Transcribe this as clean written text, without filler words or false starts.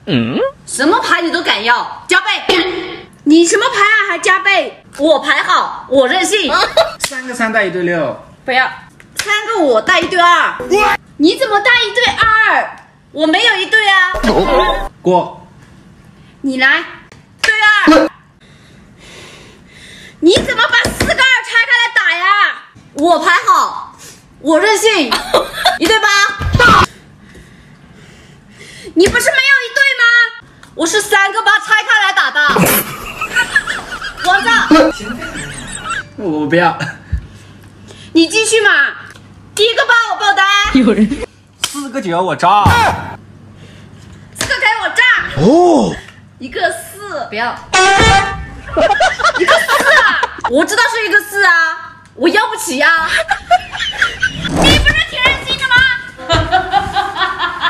什么牌你都敢要，加倍！ 你什么牌啊？还加倍？ 我牌好，我任性。 3个3带1对6， 不要，3个我带1对2。 你怎么带1对2？ 我没有1对啊。 过。 你来。 对2。 你怎么把4个2拆开来打呀？ 我牌好，我任性。1对8。 你不是没有1对吗？ 我是3个8拆开来打的。王炸。 我不要。 你继续嘛。 1个8我爆单。 有人。 4个9我炸。 4个给我炸。 哦。 1个4，不要。1个4啊！我知道是1个4啊，我要不起啊。 你不是挺任性的吗？